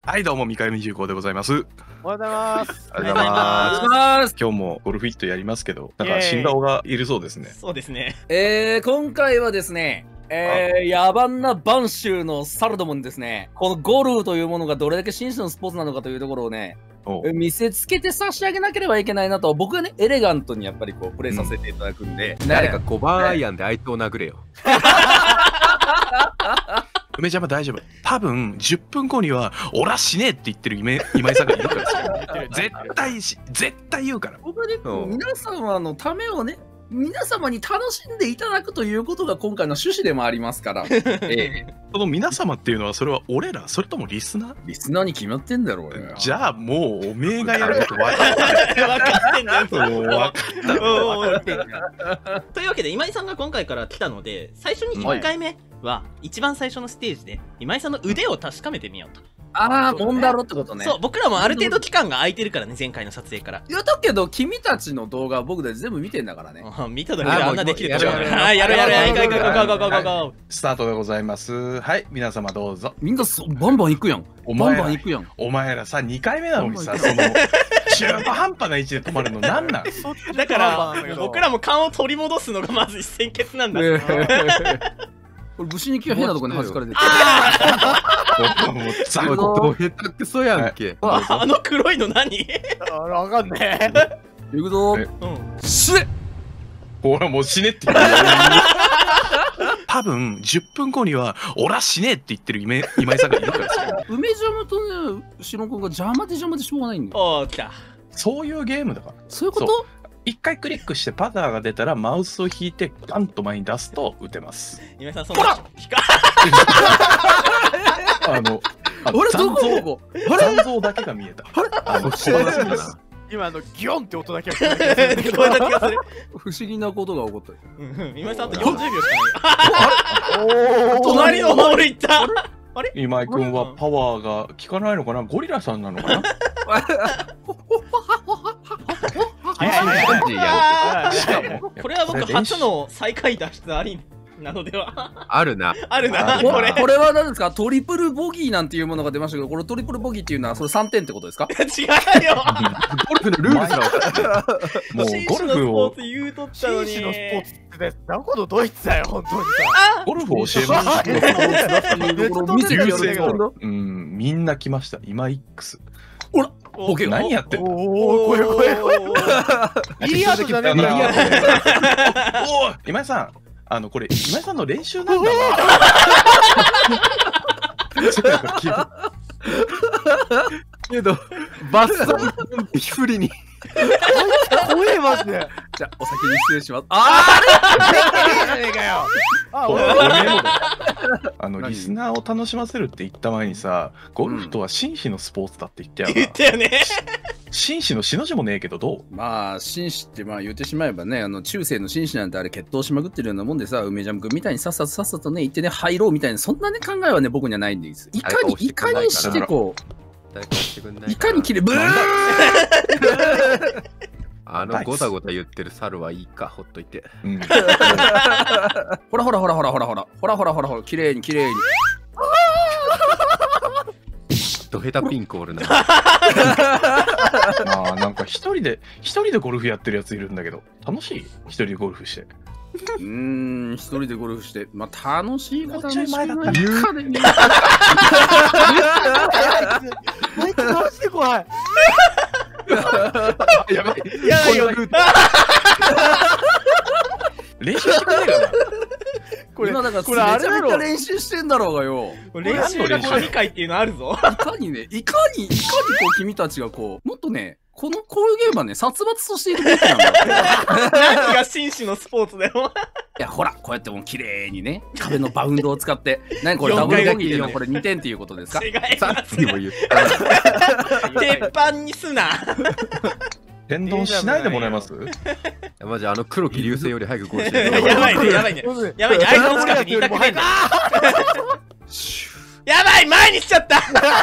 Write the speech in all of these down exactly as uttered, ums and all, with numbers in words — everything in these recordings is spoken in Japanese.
はい、どうも、三上重工でございます。 おはようございます。 おはようございます。今日もゴルフイットやりますけど、なんか新顔がいるそうですね。 そうですね。 えー、今回はですね、えー、野蛮な播州のサルドモンですね、このゴルフというものがどれだけ紳士のスポーツなのかというところをね、見せつけて差し上げなければいけないなと、僕はね、エレガントにやっぱりこう、プレイさせていただくんで。 うん、誰かごばんアイアンで相手を殴れよ。 梅ちゃんは大丈夫。多分じゅっぷんごには「俺は死ねえ」って言ってる今井さんがいるから絶対し絶対言うから。 僕はね、皆様のためをね、皆様に楽しんでいただくということが今回の趣旨でもありますから。ええ、その皆様っていうのはそれは俺ら、それともリスナー？ リスナーに決まってんだろうよ。 じゃあもうおめえがやること分かった分かってんだよ。もう分かったというわけで今井さんが今回から来たので、最初にいっかいめは一番最初のステージで今井さんの腕を確かめてみようと。 ああ、もんだろってことね。 そう、僕らもある程度期間が空いてるからね、前回の撮影から。 いや、だけど、君たちの動画は僕たち全部見てんだからね。 見ただけであんなできると。はい、やるやるやる、ゴーゴーゴーゴーゴーゴー。 スタートでございます。はい、皆様どうぞ。 みんなバンバン行くやん。バンバン行くやん。 お前らさ、にかいめなのにさ、その、中途半端な位置で止まるのなんなん？ だから、僕らも勘を取り戻すのがまず一戦決なんだ。 これ、武士に気は変なとこに弾かれてる。 もうザコど下手くそやんけ。 あの黒いの何？ あら、わかんねえ。 行くぞ。死ね！ ほら、もう死ねって言う。多分じゅっぷんごには「俺は死ねえ」って言ってる今井さんがいるからですよ。 梅ジャムとね、シロ君が邪魔で邪魔でしょうがないんだよ。 おー、来た。 そういうゲームだから。 そういうこと？ 一回クリックしてパターが出たらマウスを引いてガンと前に出すと打てます。 今井さん、そんな引かあの、 俺どこ？ 残像だけが見えた。あの、小話だな。 今のギョンって音だけ聞こえた気がする。 不思議なことが起こった。 今井さん、あとよんじゅうびょうしかない。隣のホール行った。あれ？ 今井君はパワーが効かないのかな？ゴリラさんなのかな？ これは僕初の最下位脱出ありなのでは？あるな。 あるな。これこれは何ですか？トリプルボギーなんていうものが出ましたけど、これトリプルボギーっていうのはそれさんてんってことですか？ 違うよ。 ゴルフのルールすら分からない。 もうゴルフを言うとったのに。 紳士のスポーツってどこのドイツだよ、本当にさ。 ゴルフを教えます。うん、みんな来ました。今 X。 ほら、ボケ何やってんの？ おお、これこれこれ。いいやつじゃねえんだよ。 おお、今井さん、あのこれ今井さんの練習なんだわ。 けどバッサリ不利に。怖えマジで。 じゃあお先に失礼します。ああ、ねえかよ。 あ、俺あのリスナーを楽しませるって言った前にさ、ゴルフとは紳士のスポーツだって言ったよな。 言ったよね。 紳士のしの字もねえけどどう？ まあ紳士ってまあ言ってしまえばね、あの中世の紳士なんてあれ決闘しまくってるようなもんでさ、梅ジャム君みたいにさっさとさっさとね言ってね入ろうみたいな、そんなね考えはね僕にはないんです。いかにいかにしてこう。いかに切れブーあのゴタゴタ言ってる猿はいいか、ほっといて。 ほらほらほらほらほらほらほらほらほらほらほら、綺麗に綺麗に。 ドヘタピンクおるな。 ああ、なんか一人で一人でゴルフやってるやついるんだけど、楽しい？一人でゴルフして。 うーん、一人でゴルフして、まあ楽しい方も前だったら。 マジマジで怖い。 やばい。 いやいや。 練習してくれないかな。 これ今だからこれあれだろ。練習してんだろうがよ。 練習が神回っていうのあるぞ。 いかにね、いかにいかにこう君たちがこうもっとね。このこういうゲームはね、殺伐としているべきなんだよ。 何が紳士のスポーツだよ。 いや、ほら、こうやってもう綺麗にね、壁のバウンドを使って、何これダブルボギーのこれにてんっていうことですか？ 違います。 さっきも言った。 鉄板にすな。 天丼しないでもらえます？ マジあの黒木流星より早くゴールしてる。 やばいね、やばいね。やばいね、相手の近くにいたくないんだ。やばい、前にしちゃった。待って待って、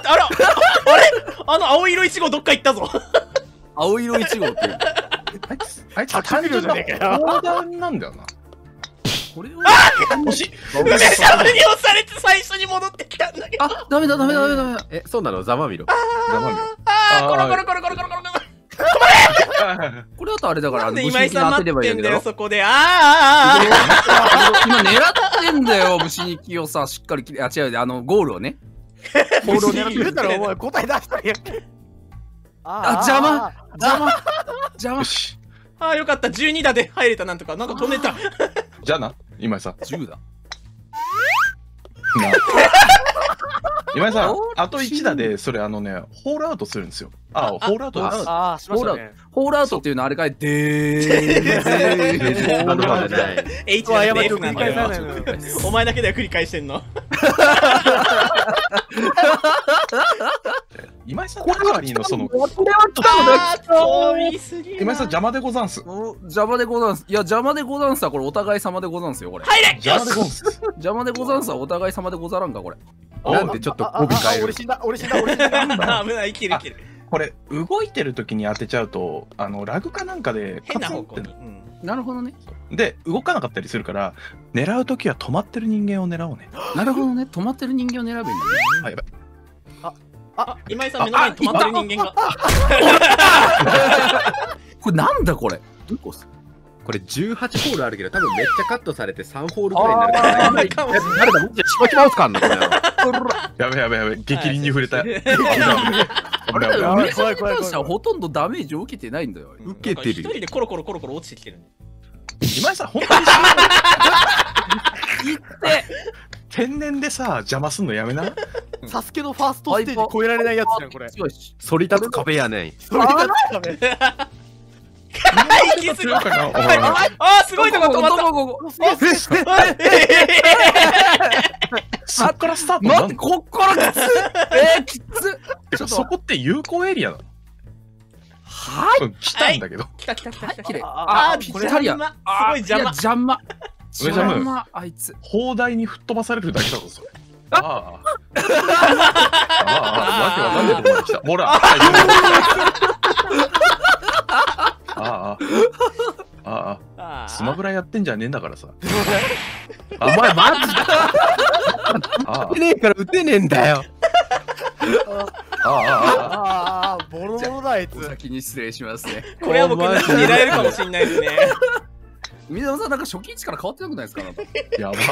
あら、あれあの青色いち号どっか行ったぞ。 青色いち号って。 あいつ、あいつ単純な砲弾なんだよな。 これを惜しい。 梅ジャムに押されて最初に戻ってきたんだけど。 あ、ダメだダメだダメだダメだ。 え、そうなの？ざまみろ。 ざまみろ。 ああ、コロコロコロコロコロコロコロ。 これだとあれだから、 なんで今井さん待ってんだよ、 あそこで。ああ今狙ってんだよ、虫に気をさ、しっかり切れ、あ、違う、あの、ゴールをね。 ゴールを狙ってるからお前答え出したんやんけ。 あ、邪魔邪魔邪魔。 よし。 ああ、よかった。じゅうに打で入れた、なんとか。なんか止めた。 じゃあな、今井さん。 じゅうだ。 今井さん、あといち打で、それあのね、ホールアウトするんですよ。あ、ホールアウトです。 ああ、しましたね。 ホールアウトっていうのはあれかい、でー。 ホールアウトじゃない。 H だって F なんだよ。お前だけで繰り返してんの。 今井さん、タカワリーのその、 これは来たのね。 今井さん邪魔でござんす。 邪魔でござんす。いや、邪魔でござんすはこれお互い様でござんすよ、これ。 入れ。 邪魔でござんす。 邪魔でござんすはお互い様でござらんか、これ。 なんでちょっと語尾変える？ 俺死んだ、俺死んだ、俺死んだ。 危ない、生きる生きる。 これ、動いてる時に当てちゃうと、あの、ラグかなんかで、 変なカツンって方向に。 なるほどね。 で、動かなかったりするから、狙う時は止まってる人間を狙おうね。 なるほどね。止まってる人間を狙えばいいんだね。 あ、やばい。 あ、今井さん目の前に止まってる人間が。 これなんだこれ。どこすこれじゅうはちホールあるけど、多分めっちゃカットされてさんホールぐらいになるから。誰だ、もっとしばきマウスかんのこれ。 やべやべやべ、激鱗に触れた。 あれだよ、梅さんに関してはほとんどダメージを受けてないんだよ。 受けてるよ一人でコロコロコロコロ落ちてきてる。 今井さん、本当にいって天然でさ、邪魔すんのやめな。 サスケのファーストステージ超えられないやつじゃん、これ。 よし。 反り立つ壁やねん。 それだったね。 息すごい。 強いかな。おいああ、すごいとこ止まった。 そっからスタート待って、こっからきつえー、きつてかそこって有効エリアなの？ はい来たんだけど。 来た来た来た来た。 きれい。 ああ、 ぴったりや。 すごい邪魔。 邪魔。 上ジャム邪魔、あいつ。 砲台に吹っ飛ばされるだけだぞ、それ。ああ。ああ、わけわかんないとこまで来た。ほら。ああ。ああ。スマブラやってんじゃねえんだからさ。 お前マジだ。 あ打てねえから打てねえんだよ。 あ。ああ。 ああ、ボロボロだ、あいつ。 お先に失礼しますね。 これは僕狙えるかもしれないですね。 水野さん、なんか初期位置から変わってなくないですか？ やば。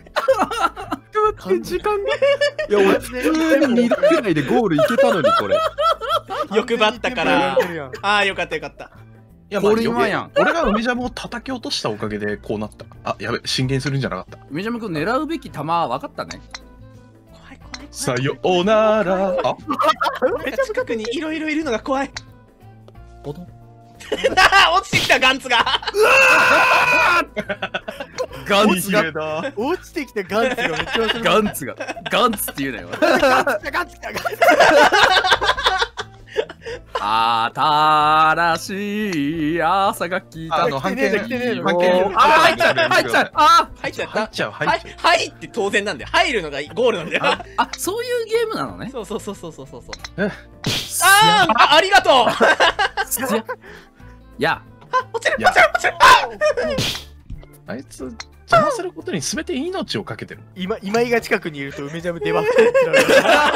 時間が。いや、俺普通ににどくらいでゴールいけたのに、これ。 欲張ったから。ああ、よかったよかった。 いや、 ホールインワンやん。 俺が梅ジャムを叩き落としたおかげでこうなった。あ、やべ、進言するんじゃなかった。 梅ジャム君狙うべき球分かったね。 怖い怖い。 さようなら。あ、 めっちゃ近くにいろいろいるのが怖い。 ボトン。 落ちてきたガンツが。 ガンツが。 落ちてきたガンツがめっちゃ面白い。 ガンツが。ガンツって言うなよ。 ガンツ来た、ガンツ来た、ガンツ来た。新しい朝が来た。 あの、半径来てねえの半径あ、入っちゃう入っちゃうあ入っちゃった。 入っちゃう、入はいっちゃう。、 はいって当然なんだよ。入るのがゴールなんだよ。 あ、そういうゲームなのね。 そうそうそうそうそうそう。 えあーあ、ありがとう。 いや、 落ちるいや落ちる落ちる。 あいつ、邪魔することに全て命をかけてる。 今、今井が近くにいると梅ジャム出ますって言われる。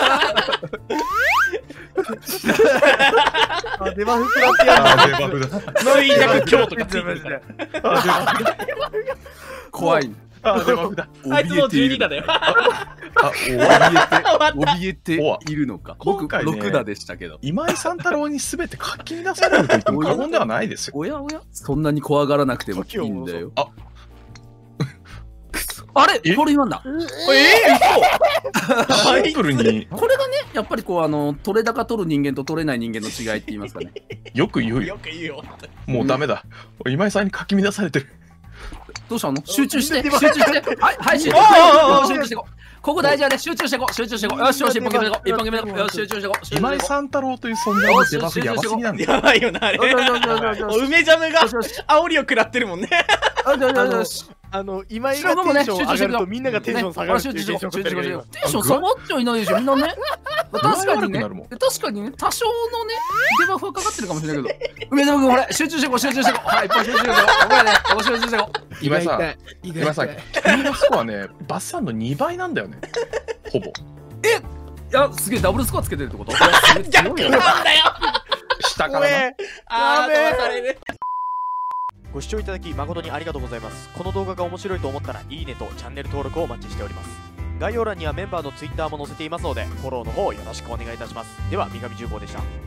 あ、出ますってやあ、デバフだ。 衰弱強とかついてるから。 怖い。 あ、デバフだ。 あいつもうじゅうに打だよ。 あ、 怯えておわいるのか。僕、 今回ねろく打でしたけど。 今井三太郎に全て書き出されると言っても過言ではないですよ。 おやおやそんなに怖がらなくてもいいんだよ。 ああれえホールインワンだ。 シンプルにこれがね、やっぱりこう、あの、取れ高取る人間と取れない人間の違いって言いますかね。 よく言うよ。 よく言うよ。 もうダメだ。今井さんに書き乱されてる。 どうしたの？集中して集中してはいはい集中集中してこう。ここ大事やで、集中してこう集中してこう。よしよし、一本決めてこう一本決めてこう。よし集中してこう。 今井三太郎という存在のデバフやばすぎなんだよ。 やばいよな、あれ。梅ジャムが煽りを食らってるもんね。 よし。 あの、今井がテンション上がるとみんながテンション下がるっていう現象が起こってるけど。 テンション下がっちゃいないでしょ、みんなね。 確かにね具合悪くなるもん、 確かにね、多少のね、デバフはかかってるかもしれないけど。梅田君、これ、集中してこう、集中してこう。はい、いっぱい集中してこう。これね、ここ集中してこう。 今井さん、 意今井さん、 外と君のスコアね、バッサンのにばいなんだよね。ほぼ。 いや、すげえ、ダブルスコアつけてるってこと？ 逆なんだよ。 下からな。 怖え。 あー、 やべえ飛ばされる。 ご視聴いただき誠にありがとうございます。この動画が面白いと思ったらいいねとチャンネル登録をお待ちしております。概要欄にはメンバーの ツイッター も載せていますのでフォローの方よろしくお願いいたします。では三上重工でした。